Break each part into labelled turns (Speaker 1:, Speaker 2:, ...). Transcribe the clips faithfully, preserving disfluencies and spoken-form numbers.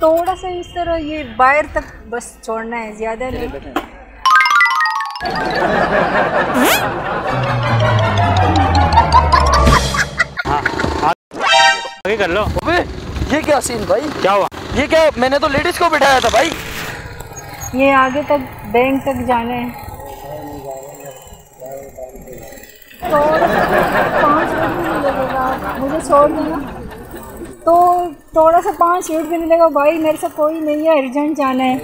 Speaker 1: थोड़ा सा इस तरह ये बाहर तक बस छोड़ना है, ज्यादा नहीं।
Speaker 2: हाँ आगे कर लो।
Speaker 3: अबे ये क्या सीन भाई,
Speaker 2: क्या हुआ?
Speaker 3: ये क्या, मैंने तो लेडीज को बिठाया था भाई।
Speaker 1: ये आगे तक बैंक तक जाना है, थोड़ा सा पाँच मिनट भी नहीं लगेगा, मुझे छोड़ देना। तो थोड़ा सा पाँच मिनट भी नहीं लगेगा भाई, मेरे साथ कोई नहीं है, अर्जेंट जाना है।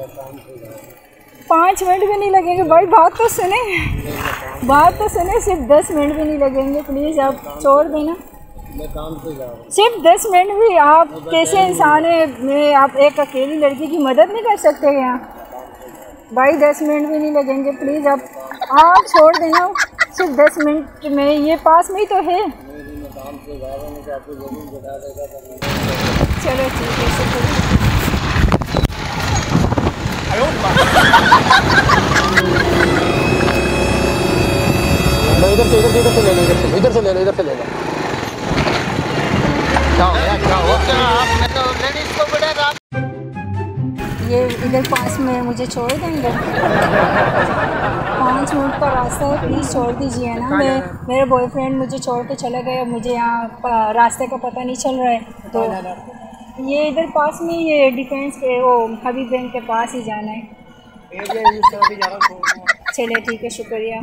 Speaker 1: पाँच मिनट भी नहीं लगेंगे भाई, बात तो सुने, बात तो सुने, सिर्फ दस मिनट भी नहीं लगेंगे, प्लीज़ आप छोड़ देना। सिर्फ दस मिनट भी, आप कैसे इंसान है, मैं आप एक अकेली लड़की की मदद नहीं कर सकते यहाँ भाई? दस मिनट भी नहीं लगेंगे, प्लीज़ आप आप छोड़ देना, सिर्फ दस मिनट में, ये पास में ही तो है। चलो ठीक है, शुक्रिया।
Speaker 3: इधर से इधर से इधर से ले लो, इधर से इधर से ले लो, इधर से ले लो। क्या हो गया, क्या हुआ? आपने तो लेडीज को बिठाया।
Speaker 1: ये इधर पास में, मुझे छोड़ देंगे? पाँच मिनट का रास्ता है, प्लीज़ छोड़ दीजिए ना। मैं मेरे बॉयफ्रेंड मुझे छोड़ के चला गया, मुझे यहाँ रास्ते का पता नहीं चल रहा है। तो ये इधर पास में, ये डिफेंस के वो हबीब बैंक के पास ही जाना है। चलिए ठीक है, शुक्रिया।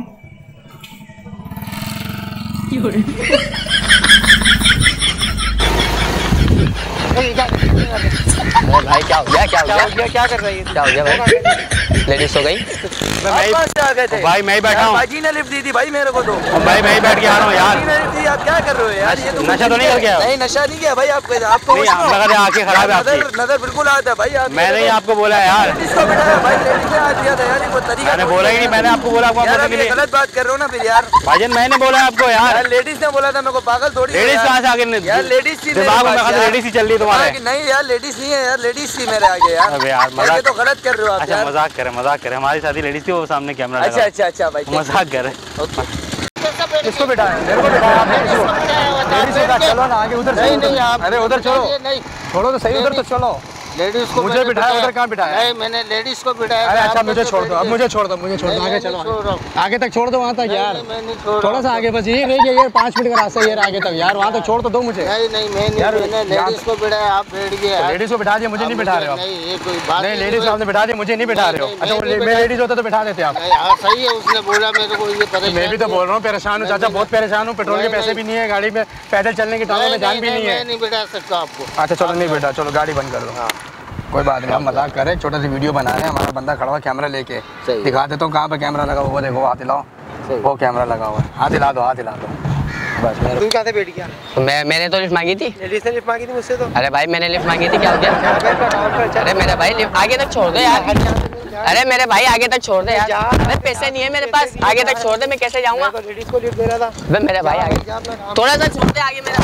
Speaker 3: भाई क्या हो गया, क्या हो गया, क्या कर रही है, क्या हो गया भाई? लेडीज हो गई
Speaker 2: भाई भाई मैं ही बैठा हूँ।
Speaker 3: बाजी ने लिफ्ट दी थी भाई मेरे को तो।
Speaker 2: भाई मैं ही बैठ के आ रहा हूँ यार।
Speaker 3: आप क्या कर रहे हो यार? ये तो
Speaker 2: नशा तो नहीं कर गया?
Speaker 3: नहीं नशा नहीं किया भाई, आपको आपको
Speaker 2: आंखें खराब है आपकी।
Speaker 3: नजर बिल्कुल आता है भाई।
Speaker 2: मैंने ही आपको बोला है यार,
Speaker 3: इसको बिठाया भाई, लेडीज ने आज दिया था यार, वो तरीका
Speaker 2: मैंने बोला ही नहीं, मैंने आपको बोला आपको
Speaker 3: गलत बात कर रहे हो ना फिर यार।
Speaker 2: भाईजान मैंने बोला आपको यार,
Speaker 3: लेडीज ने बोला था मेरे को, पागल थोड़ी।
Speaker 2: लेडीज कहाँ से आगे?
Speaker 3: यार लेडीज थी,
Speaker 2: दिमाग में लेडीज ही चल रही तुम्हारे।
Speaker 3: नहीं यार लेडीज नहीं है यार, लेडीज थी मेरे आगे यार।
Speaker 2: अबे यार मजाक
Speaker 3: तो गलत कर रहे हो आप।
Speaker 2: अच्छा मजाक करे, मजाक करे, हमारी शादी लेडीज थी, वो सामने कैमरा लगा।
Speaker 3: अच्छा अच्छा अच्छा भाई,
Speaker 2: मजाक करे।
Speaker 3: किसको बिठाया? मेरे को बिठाया, लेडीज को चलो ना आगे, उधर नहीं नहीं आप, अरे उधर चलो, छोड़ो तो सही, उधर तो चलो। लेडीज को मुझे बिठाया, उधर कहाँ बिठाया? नहीं मैंने लेडीज को बिठाया। अरे अच्छा मुझे छोड़ दो, अब मुझे छोड़ दो, मुझे छोड़ दो, आगे चलो, आगे तक छोड़ दो, वहाँ तक यार थोड़ा सा आगे, बस ये नहीं यार, पाँच मिनट का रास्ता है यार आगे तक यार, वहाँ तक छोड़ तो दो मुझे। नहीं नहीं मैंने लेडीज को बिठाया, आप बैठ गए। लेडीज को बिठा दिया, मुझे नहीं बिठा रहे हो? नहीं लेडीज को आपने बिठा दिया, मुझे नहीं बिठा रहे हो? अच्छा मैं लेडीज होता तो बिठा देते आप? सही है, उसने बोला मेरे को ये पता। मैं भी तो बोल रहा हूँ, परेशान हूँ चाचा, बहुत परेशान हूँ, पेट्रोल के पैसे भी नहीं है, गाड़ी में पैदल चलने की टांगों में जान भी नहीं है। नहीं बिठा सकता आपको। अच्छा चलो नहीं बेटा, चलो गाड़ी बंद कर लो। कोई बात नहीं, हम मजाक करें, छोटा सी वीडियो बना रहे हैं, हमारा बंदा खड़ा हुआ कैमरा लेके, दिखा देता हूँ कहाँ पे कैमरा लगा हुआ, देखो हाथ हिलाओ, वो कैमरा लगा हुआ है, हाथ हिला दो, हाथ हिला दो बस। तू कहाँ से बैठ गया?
Speaker 4: तो मैं मैंने तो लिफ्ट मांगी थी।
Speaker 3: लेडीज ने लिफ्ट मांगी थी मुझसे तो।
Speaker 4: अरे भाई मैंने लिफ्ट मांगी थी, क्या हो गया? अरे मेरे भाई लिफ्ट आगे तक छोड़ दो यार। अरे मेरे भाई आगे तक छोड़ दे यार, अरे पैसे नहीं है मेरे पास, आगे तक छोड़ दे, मैं कैसे जाऊँगा?
Speaker 3: लेडीज को लिफ्ट दे रहा था
Speaker 4: मेरे भाई आगे थोड़ा सा छोड़ दे, आगे मेरा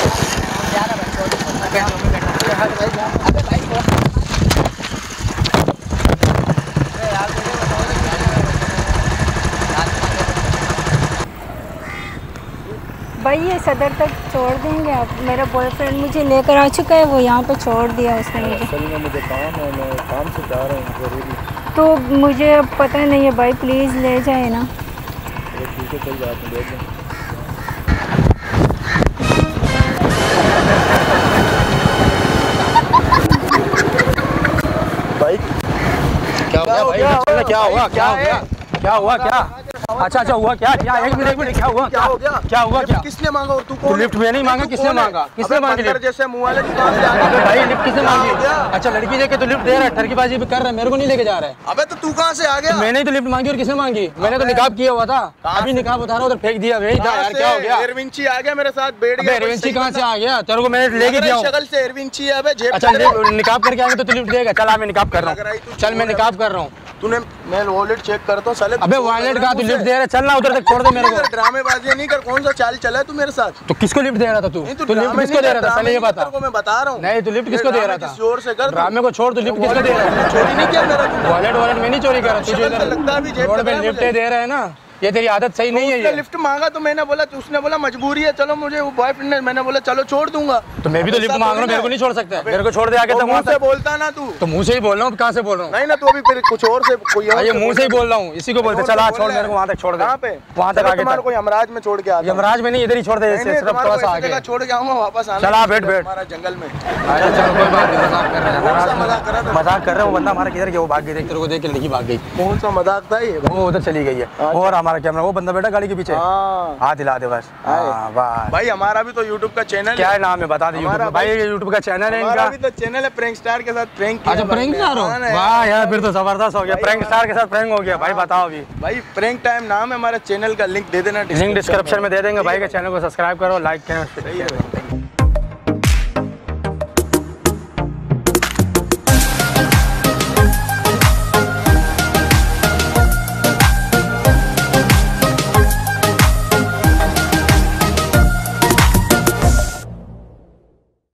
Speaker 1: भाई ये सदर तक छोड़ देंगे आप? मेरा बॉयफ्रेंड मुझे लेकर आ चुका है, वो यहाँ पे छोड़ दिया उसने मुझे।
Speaker 5: असल में मुझे काम है, मैं काम से जा रहा हूँ ज़रूरी।
Speaker 1: तो मुझे अब पता नहीं है भाई, प्लीज़ ले जाए ना।
Speaker 5: ठीक है चल जाते हैं, ले जाए। भाई
Speaker 3: क्या हुआ भाई? क्या हुआ, क्या हो गया, क्या हुआ, क्या? अच्छा अच्छा हुआ क्या? क्या एक मिनट एक मिनट, क्या हुआ, क्या हो गया, क्या हुआ, क्या? किसने मांगा? और तू कौन? लिफ्ट में नहीं मांगा, किसने मांगा? किसने मांगी लिफ्ट? जैसे मुंह वाले दुकान से आ गए भाई, लिफ्ट किसने मांगी? अच्छा लड़की देके तो लिफ्ट दे रहा है, ठरकीबाजी भी कर रहा है, मेरे को नहीं लेके जा रहा है। अबे तो तू कहाँ से आ गया? मैंने तो लिफ्ट मांगी, और किसने मांगी? मैंने तो निकाब किया हुआ था, अभी निकाब उतारा उधर फेंक दिया। भाई यार क्या हो गया? एरविंची आ गया मेरे साथ, बैठ गया। एरविंची कहाँ से आ गया? तेरे को मैंने लेके दिया शक्ल से एरविंची है। अच्छा निकाब करके आएंगे तो तू लिफ्ट देगा? चल मैं निकाब कर रहा हूँ, चल मैं निकाब कर रहा हूँ। तूने मैं वॉलेट चेक करता हूँ साले। अबे वॉलेट का तू लिफ्ट दे रहा है, चल ना उधर तक छोड़ दे मेरे को। ड्रामेबाजी नहीं कर, कौन सा चाल चला है तू मेरे साथ? तो किसको लिफ्ट दे रहा था तू? तू लिफ्ट किसको दे रहा था पहले ये बता। मैं बता रहा हूँ। नहीं तू लिफ्ट किसको दे रहा था? जोर से कर, ड्रामे को छोड़, तू लिफ्ट किसको दे रहा था? चोरी नहीं किया मेरा, वॉलेट वॉलेट में नहीं चोरी कर रहा, तुझे रोड पे लिफ्ट दे रहा है ना, ये तेरी आदत सही नहीं है। ये
Speaker 6: लिफ्ट मांगा तो मैंने बोला, उसने बोला मजबूरी है, चलो मुझे वो बॉयफ्रेंड ने, मैंने बोला चलो छोड़ दूंगा।
Speaker 3: तो मैं भी तो लिफ्ट मांग रहा हूँ, मेरे को नहीं छोड़ सकता? मेरे को छोड़ दे आगे तक।
Speaker 6: मुंह से बोलता ना तू,
Speaker 3: तो मुंह से ही बोल रहा हूँ, कहाँ से बोल रहा हूँ?
Speaker 6: नहीं ना, तू अभी फिर कुछ और से कोई
Speaker 3: ये मुंह से ही बोल रहा हूँ, इसी को बोलते चला छोड़, मेरे को वहाँ तक छोड़ दे।
Speaker 6: कहाँ पे?
Speaker 3: वहाँ तक आगे
Speaker 6: तुम्हारे कोई यमराज में छोड़ के आता?
Speaker 3: यमराज में नहीं, इधर ही छोड़ दे, सिर्फ थोड़ा सा आगे
Speaker 6: छोड़ के आऊंगा वापस आना।
Speaker 3: चला बैठ बैठ
Speaker 6: हमारा जंगल में।
Speaker 3: चलो कोई बात नहीं, मजाक कर रहे हैं,
Speaker 6: मजाक कर रहा था,
Speaker 3: मजाक कर रहे हो। बंदा हमारा किधर गया? वो भाग गई, देख तेरे को देख के लड़की भाग गई।
Speaker 6: कौन सा मजाक था ये?
Speaker 3: वो उधर चली गई है। और हमारा कैमरा, वो बंदा बैठा गाड़ी के पीछे, हाथ हिला दे बस। हाँ वाह
Speaker 6: भाई, हमारा भी तो यूट्यूब का चैनल है।
Speaker 3: क्या है नाम है बता दे? यूट्यूब भाई, ये यूट्यूब का चैनल है
Speaker 6: हमारा
Speaker 3: इनका।
Speaker 6: भी तो चैनल है, प्रैंक स्टार के साथ प्रैंक किया।
Speaker 3: अच्छा प्रैंक स्टार हो? वाह यार, फिर तो जबरदस्त हो गया, प्रैंक स्टार के साथ प्रैंक हो गया। भाई बताओ अभी।
Speaker 6: भाई प्रैंक टाइम नाम है हमारे चैनल का, लिंक दे देना,
Speaker 3: लिंक डिस्क्रिप्शन में दे देंगे। भाई के चैनल को सब्सक्राइब करो, लाइक करो।
Speaker 6: सही है।